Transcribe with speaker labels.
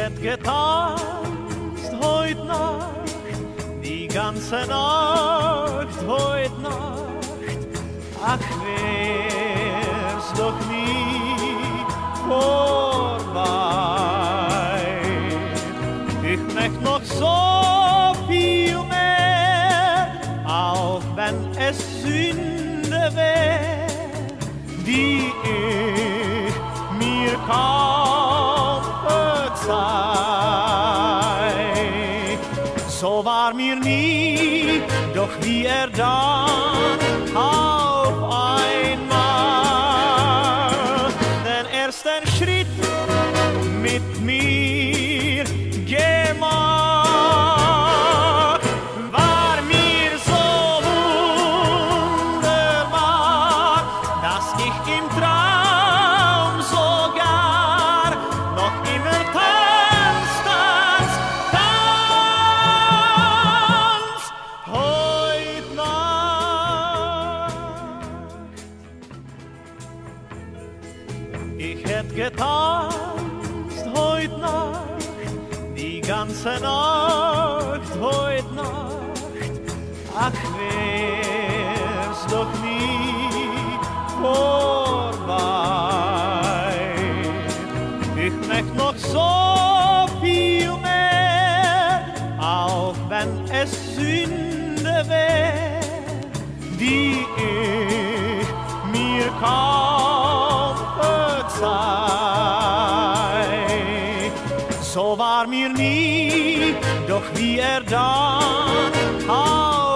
Speaker 1: hätt getanzt heut Nacht, die ganze Nacht, heut Nacht. Ach, wär's doch nie vorbei. Ich möcht noch so viel mehr, auch wenn es Sünde wär, die ich mir kaum verzeih. So war mir nie, doch wie dann auf einmal den ersten Schritt mit mir gemacht, war mir so wunderbar, dass ich im Traum sogar noch immer tanz heut Nacht. Ich hätt getanzt heut Nacht, die ganze Nacht, heut Nacht. Ach, wär's doch nie vorbei. Ich möcht noch so viel mehr, auch wenn es Sünde wär, die ich mir kaum verzeih. So war mir nie, doch wie dann auf